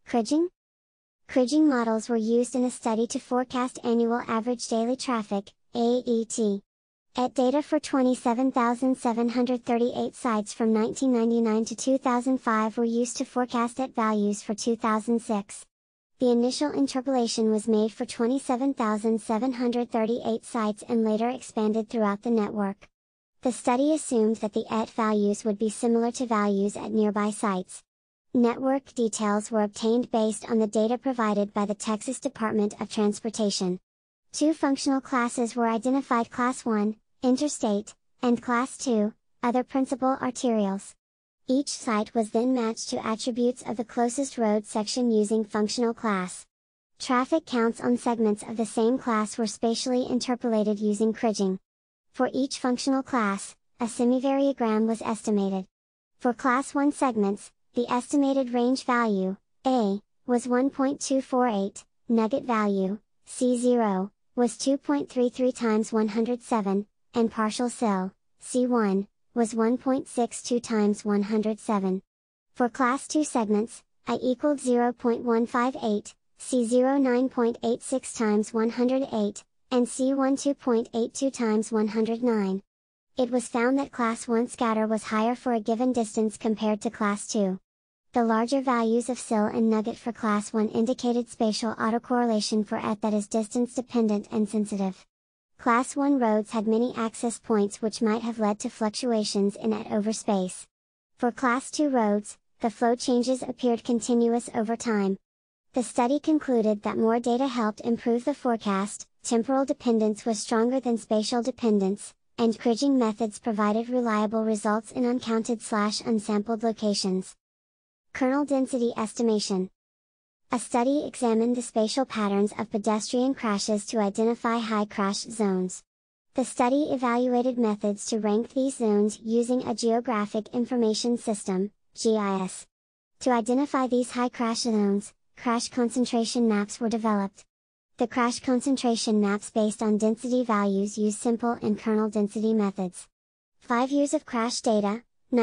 Kriging? Kriging models were used in a study to forecast annual average daily traffic, AET. ET data for 27,738 sites from 1999 to 2005 were used to forecast ET values for 2006. The initial interpolation was made for 27,738 sites and later expanded throughout the network. The study assumed that the ET values would be similar to values at nearby sites. Network details were obtained based on the data provided by the Texas Department of Transportation. Two functional classes were identified: Class 1, Interstate, and Class 2, Other Principal Arterials. Each site was then matched to attributes of the closest road section using functional class. Traffic counts on segments of the same class were spatially interpolated using Kriging. For each functional class, a semivariogram was estimated. For Class 1 segments, the estimated range value, A, was 1.248, nugget value, C0, was 2.33 times 107, and partial cell, C1, was 1.62 times 107. For Class 2 segments, I equaled 0.158, C0 9.86 times 108, and C1 2.82 times 109. It was found that Class 1 scatter was higher for a given distance compared to Class 2. The larger values of CIL and nugget for Class 1 indicated spatial autocorrelation for ET that is distance dependent and sensitive. Class 1 roads had many access points which might have led to fluctuations in ET over space. For Class 2 roads, the flow changes appeared continuous over time. The study concluded that more data helped improve the forecast, temporal dependence was stronger than spatial dependence, and Kriging methods provided reliable results in uncounted/unsampled locations. Kernel density estimation. A study examined the spatial patterns of pedestrian crashes to identify high crash zones. The study evaluated methods to rank these zones using a Geographic Information System, GIS. To identify these high crash zones, crash concentration maps were developed. The crash concentration maps based on density values use simple and kernel density methods. 5 years of crash data,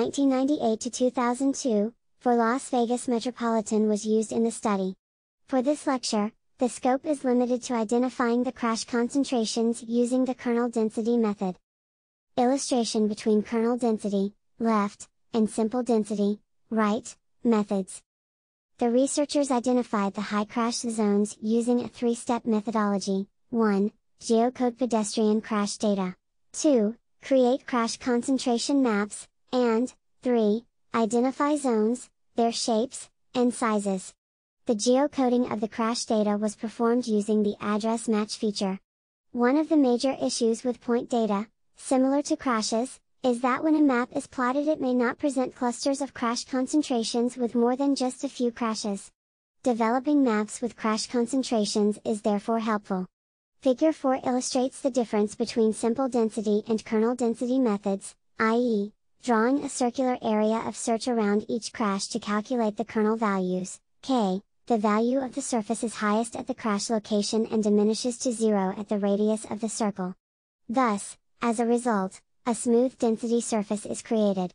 1998 to 2002, for Las Vegas Metropolitan was used in the study. For this lecture, the scope is limited to identifying the crash concentrations using the kernel density method. Illustration between kernel density, left, and simple density, right, methods. The researchers identified the high crash zones using a 3-step methodology: 1. Geocode pedestrian crash data. 2. Create crash concentration maps, and 3. Identify zones, their shapes, and sizes. The geocoding of the crash data was performed using the address match feature. One of the major issues with point data, similar to crashes, is that when a map is plotted it may not present clusters of crash concentrations with more than just a few crashes. Developing maps with crash concentrations is therefore helpful. Figure 4 illustrates the difference between simple density and kernel density methods, i.e., drawing a circular area of search around each crash to calculate the kernel values. K, the value of the surface is highest at the crash location and diminishes to 0 at the radius of the circle. Thus, as a result, a smooth density surface is created.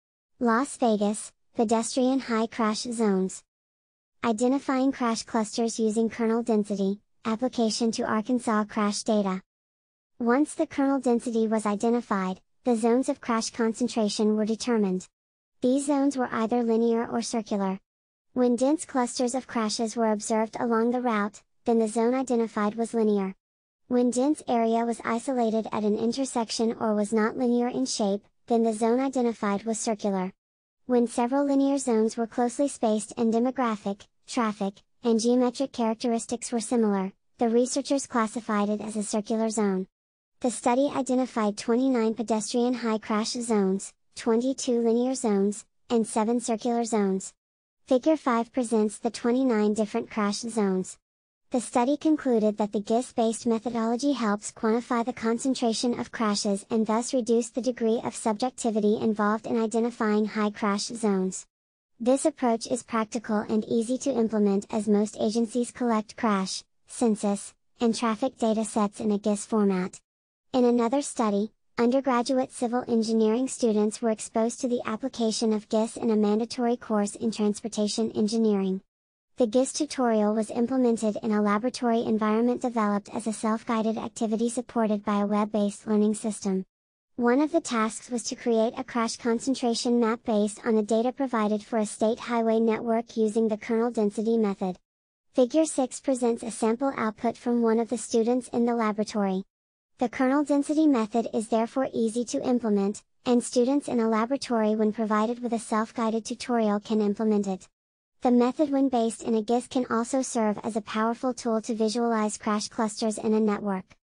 Las Vegas, pedestrian high crash zones. Identifying crash clusters using kernel density, application to Arkansas crash data. Once the kernel density was identified, the zones of crash concentration were determined. These zones were either linear or circular. When dense clusters of crashes were observed along the route, then the zone identified was linear. When dense area was isolated at an intersection or was not linear in shape, then the zone identified was circular. When several linear zones were closely spaced and demographic, traffic, and geometric characteristics were similar, the researchers classified it as a circular zone. The study identified 29 pedestrian high crash zones, 22 linear zones, and 7 circular zones. Figure 5 presents the 29 different crash zones. The study concluded that the GIS-based methodology helps quantify the concentration of crashes and thus reduce the degree of subjectivity involved in identifying high crash zones. This approach is practical and easy to implement as most agencies collect crash, census, and traffic data sets in a GIS format. In another study, undergraduate civil engineering students were exposed to the application of GIS in a mandatory course in transportation engineering. The GIS tutorial was implemented in a laboratory environment developed as a self-guided activity supported by a web-based learning system. One of the tasks was to create a crash concentration map based on the data provided for a state highway network using the kernel density method. Figure 6 presents a sample output from one of the students in the laboratory. The kernel density method is therefore easy to implement, and students in a laboratory when provided with a self-guided tutorial can implement it. The method when based in a GIS can also serve as a powerful tool to visualize crash clusters in a network.